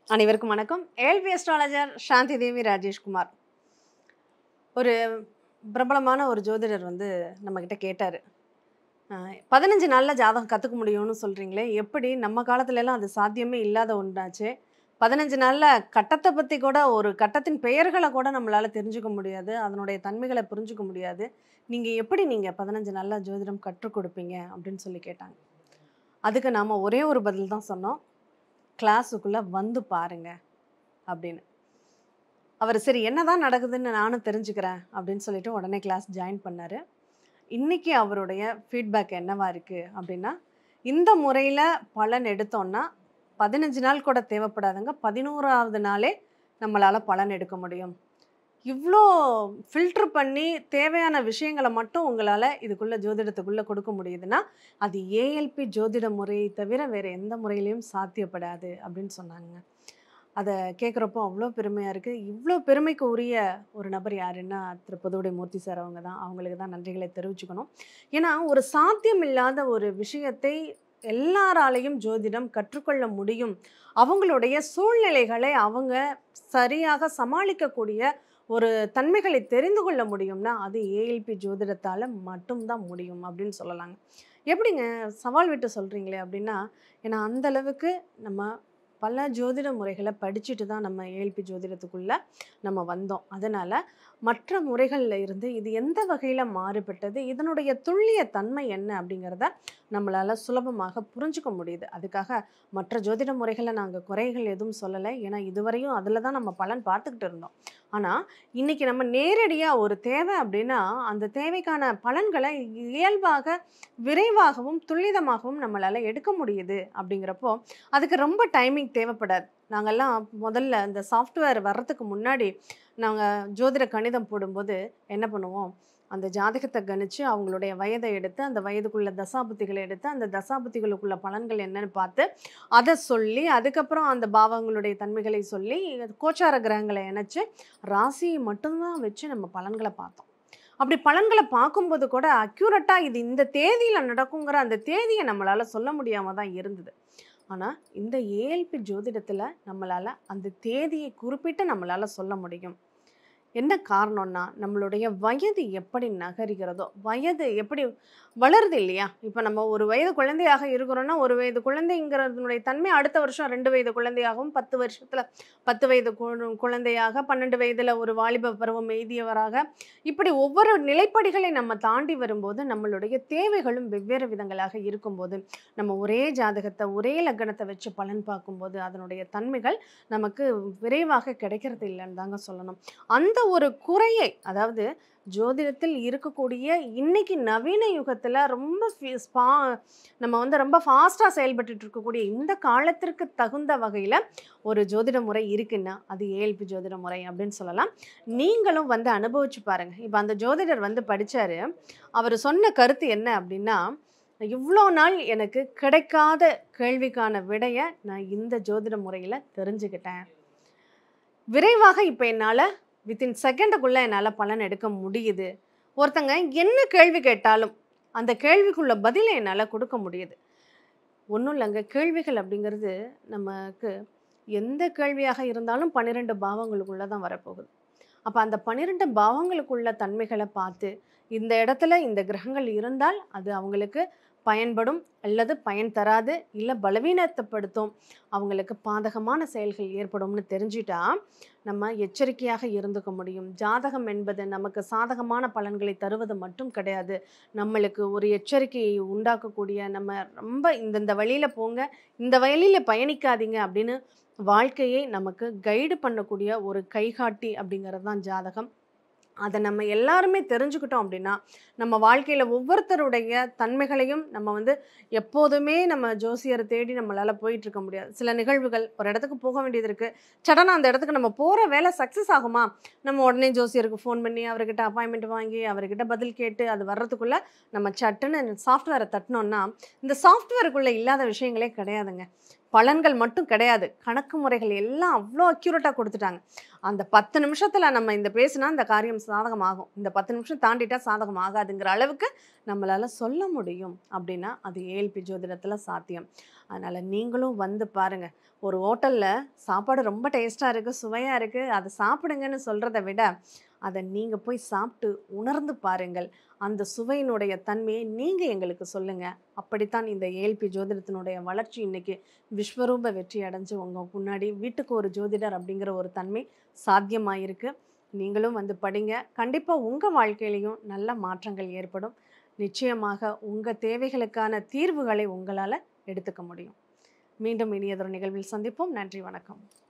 அனைவருக்கும் வணக்கம். ALP astrologer Shanthi Devi Rajeshkumar. ஒரு பிரபலமான ஒரு ஜோதிடர் நம்மகிட்ட கேட்டாரு. 15 நாள்ல ஜாதகம் கத்துக்க முடியும்னு சொல்றீங்களே, எப்படி நம்ம காலத்துலலாம் அது சாத்தியமே இல்லாத ஒன்றாச்சே. 15 நாள்ல கட்டத்த பத்தி கூட ஒரு கட்டத்தின் பெயர்கள கூட நம்மளால தெரிஞ்சுக்க முடியாது. அதனுடைய தன்மைகள புரிஞ்சுக்க முடியாது. நீங்க 15 நாள்ல ஜோதிடம் கற்றுக் கொடுப்பீங்க அப்படின்னு சொல்லி கேட்டாங்க. அதுக்கு நாம ஒரே ஒரு பதில் தான் சொன்னோம். கிளாஸுக்குள்ள வந்து பாருங்க அப்படின்னு. அவர் சரி என்னதான் நடக்குதுன்னு நானும் தெரிஞ்சுக்கிறேன் அப்படின்னு சொல்லிட்டு உடனே கிளாஸ் ஜாயின் பண்ணாரு. இன்னைக்கு அவருடைய ஃபீட்பேக் என்னவா இருக்கு அப்படின்னா, இந்த முறையில பலன் எடுத்தோம்னா 15 நாள் கூட தேவைப்படாதுங்க. 11வது நாளே நம்மளால பலன் எடுக்க முடியும். இவ்ளோ ஃபில்டர் பண்ணி தேவையான விஷயங்கள மட்டும் உங்களால இதுக்குள்ள ஜோதிடத்துக்குள்ள கொடுக்க முடியுதுன்னா, அது ஏஎல்பி ஜோதிட முறையை தவிர வேற எந்த முறையிலயும் சாத்தியப்படாது அப்படின்னு சொன்னாங்க. அத கேட்குறப்போ அவ்ளோ பெருமையா இருக்கு. இவ்ளோ பெருமைக்கு உரிய ஒரு நபர் யாருன்னா, திரு புதுவுடை மூர்த்தி சார் அவங்க தான். அவங்களுக்கு தான் நன்றிகளை தெரிவிச்சுக்கணும். ஏன்னா, ஒரு சாத்தியம் இல்லாத ஒரு விஷயத்தை எல்லாராலயும் ஜோதிடம் கற்றுக்கொள்ள முடியும். அவங்களுடைய சூழ்நிலைகளை அவங்க சரியாக சமாளிக்கக்கூடிய ஒரு தன்மைகளை தெரிந்து கொள்ள முடியும்னா, அது ஏஎல்பி ஜோதிடத்தால மட்டும் தான் முடியும் அப்படின்னு சொல்லலாங்க. எப்படிங்க சவால் விட்டு சொல்றீங்களே அப்படின்னா, ஏன்னா அந்த அளவுக்கு நம்ம பல ஜோதிட முறைகளை படிச்சுட்டு தான் நம்ம ஏஎல்பி ஜோதிடத்துக்குள்ள நம்ம வந்தோம். அதனால மற்ற முறைகள்ல இருந்து இது எந்த வகையில மாறுபட்டது, இதனுடைய துல்லிய தன்மை என்ன அப்படிங்கிறத நம்மளால சுலபமாக புரிஞ்சுக்க முடியுது. அதுக்காக மற்ற ஜோதிட முறைகளை நாங்கள் குறைகள் எதுவும் சொல்லலை. ஏன்னா இதுவரையும் அதில் தான் நம்ம பலன் பார்த்துக்கிட்டு இருந்தோம். ஆனால் இன்னைக்கு நம்ம நேரடியாக ஒரு தேவை அப்படின்னா அந்த தேவைக்கான பலன்களை இயல்பாக விரைவாகவும் துல்லிதமாகவும் நம்மளால எடுக்க முடியுது. அப்படிங்கிறப்போ அதுக்கு ரொம்ப டைமிங் தேவைப்படாது. நாங்கள்லாம் முதல்ல இந்த சாஃப்ட்வேர் வர்றதுக்கு முன்னாடி நாங்கள் ஜோதிட கணிதம் போடும்போது என்ன பண்ணுவோம், அந்த ஜாதகத்தை கணிச்சு அவங்களுடைய வயதை எடுத்து அந்த வயதுக்குள்ள தசாபுத்திகளை எடுத்து அந்த தசாபுத்திகளுக்குள்ள பலன்கள் என்னன்னு பார்த்து அதை சொல்லி அதுக்கப்புறம் அந்த பாவங்களுடைய தன்மைகளை சொல்லி கோச்சார கிரகங்களை இணைச்சு ராசியை மட்டும்தான் வச்சு நம்ம பலன்களை பார்த்தோம். அப்படி பலன்களை பார்க்கும்போது கூட அக்யூரட்டாக இது இந்த தேதியில் நடக்குங்கிற அந்த தேதியை நம்மளால் சொல்ல முடியாமல் தான் இருந்தது. ஆனால் இந்த ஏஎல்பி ஜோதிடத்தில் நம்மளால் அந்த தேதியை குறிப்பிட்டு நம்மளால் சொல்ல முடியும். என்ன காரணம்னா, நம்மளுடைய வயது எப்படி நகருகிறதோ, வயது எப்படி வளருது இல்லையா? இப்போ நம்ம ஒரு வயது குழந்தையாக இருக்கிறோம்னா, ஒரு வயது குழந்தைங்கிறதுனுடைய தன்மை அடுத்த வருஷம் 2 வயது குழந்தையாகவும், 10 வருஷத்துல 10 வயது குழந்தையாக, 12 வயதுல ஒரு வாலிப பருவம் எய்தியவராக, இப்படி ஒவ்வொரு நிலைப்படிகளை நம்ம தாண்டி வரும்போது, நம்மளுடைய தேவைகளும் வெவ்வேறு விதங்களாக இருக்கும்போது, நம்ம ஒரே ஜாதகத்தை, ஒரே லக்னத்தை வச்சு பலன் பார்க்கும்போது, அதனுடைய தன்மைகள் நமக்கு விரைவாக கிடைக்கிறது இல்லைன்னு தாங்க சொல்லணும். அந்த ஒரு குறையை, அதாவது ஜோதிடத்தில் இருக்கக்கூடிய இன்னைக்கு நவீன யுகத்துல ரொம்ப நம்ம ரொம்ப ஃபாஸ்டா செயல்பட்டு இருக்கக்கூடிய இந்த காலத்திற்கு தகுந்த வகையில ஒரு ஜோதிட முறை இருக்குன்னா அது ஏஎல்பி ஜோதிட முறை அப்படின்னு சொல்லலாம். நீங்களும் அனுபவிச்சு பாருங்க. இப்போ அந்த ஜோதிடர் படிச்சாரு. அவர் சொன்ன கருத்து என்ன அப்படின்னா, இவ்வளோ நாள் எனக்கு கிடைக்காத கேள்விக்கான விடைய நான் இந்த ஜோதிட முறையில தெரிஞ்சுக்கிட்டேன். விரைவாக இப்போ என்னால் வித்தின் செகண்டுக்குள்ளே என்னால் பலன் எடுக்க முடியுது. ஒருத்தங்க என்ன கேள்வி கேட்டாலும் அந்த கேள்விக்குள்ள பதிலை என்னால் கொடுக்க முடியுது. ஒன்றும் இல்லைங்க, கேள்விகள் அப்படிங்கிறது நமக்கு எந்த கேள்வியாக இருந்தாலும் 12 பாவங்களுக்குள்ளே தான் வரப்போகுது. அப்போ அந்த 12 பாவங்களுக்குள்ள தன்மைகளை பார்த்து இந்த இடத்துல இந்த கிரகங்கள் இருந்தால் அது அவங்களுக்கு பயன்படும் அல்லது பயன் தராது, இல்லை பலவீனத்தைப்படுத்தும், அவங்களுக்கு பாதகமான செயல்கள் ஏற்படும்னு தெரிஞ்சிட்டா நம்ம எச்சரிக்கையாக இருந்துக்க முடியும். ஜாதகம் என்பது நமக்கு சாதகமான பலன்களை தருவது மட்டும் கிடையாது, நம்மளுக்கு ஒரு எச்சரிக்கையை உண்டாக்கக்கூடிய, நம்ம ரொம்ப இந்த வழியில் போங்க, இந்த வழியில் பயணிக்காதீங்க அப்படின்னு வாழ்க்கையை நமக்கு கைடு பண்ணக்கூடிய ஒரு கைகாட்டி அப்படிங்கிறது தான் ஜாதகம். அதை நம்ம எல்லாருமே தெரிஞ்சுக்கிட்டோம் அப்படின்னா நம்ம வாழ்க்கையில் ஒவ்வொருத்தருடைய தன்மைகளையும் நம்ம எப்போதுமே நம்ம ஜோசியரை தேடி நம்மளால் போயிட்டுருக்க முடியாது. சில நிகழ்வுகள் ஒரு இடத்துக்கு போக வேண்டியது இருக்குது, சடனாக அந்த இடத்துக்கு நம்ம போகிற வேலை சக்ஸஸ் ஆகுமா, நம்ம உடனே ஜோசியருக்கு ஃபோன் பண்ணி அவர்கிட்ட அப்பாயின்மெண்ட் வாங்கி அவர்கிட்ட பதில் கேட்டு அது வர்றதுக்குள்ளே நம்ம சட்டுன்னு சாஃப்ட்வேரை தட்டினோன்னா இந்த சாஃப்ட்வேருக்குள்ளே இல்லாத விஷயங்களே கிடையாதுங்க. பலன்கள் மட்டும் கிடையாது. கணக்கு முறைகள் எல்லாம் அவ்ளோ அக்யூரேட்டா குடுத்துட்டாங்க. அந்த 10 நிமிஷத்துல நம்ம இந்த பேசினா இந்த காரியம் சாதகமாகும். இந்த 10 நிமிஷம் தாண்டிட்டா சாதகம் ஆகாதுங்கிற அளவுக்கு நம்மளால சொல்ல முடியும். அப்படின்னா, அது ஏஎல்பி ஜோதிடத்துல சாத்தியம். அதனால நீங்களும் வந்து பாருங்க. ஒரு ஹோட்டல்ல சாப்பாடு ரொம்ப டேஸ்ட்டா இருக்கு, சுவையா இருக்கு. அத சாப்பிடுங்கன்னு சொல்றத விட, அத நீங்க போய் சாப்பிட்டு உணர்ந்து பாருங்கள். அந்த சுவையினுடைய தன்மையை நீங்க எங்களுக்கு சொல்லுங்க. அப்படித்தான் இந்த ஏஎல்பி ஜோதிடத்தினுடைய வளர்ச்சி இன்னைக்கு விஸ்வரூப வெற்றி அடைஞ்சு உங்க முன்னாடி வீட்டுக்கு ஒரு ஜோதிடர் அப்படிங்கிற ஒரு தன்மை சாத்தியமாயிருக்கு. நீங்களும் வந்து படிங்க. கண்டிப்பா உங்க வாழ்க்கையிலயும் நல்ல மாற்றங்கள் ஏற்படும். நிச்சயமாக உங்க தேவைகளுக்கான தீர்வுகளை உங்களால எடுத்துக்க முடியும். மீண்டும் இனியதொரு நிகழ்வில் சந்திப்போம். நன்றி, வணக்கம்.